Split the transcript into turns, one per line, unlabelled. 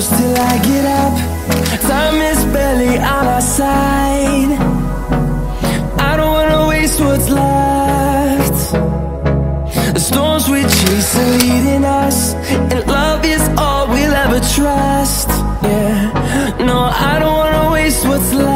close till I get up. Time is barely on our side. I don't wanna waste what's left. The storms we chase are leading us, and love is all we'll ever trust. Yeah, no, I don't wanna waste what's left.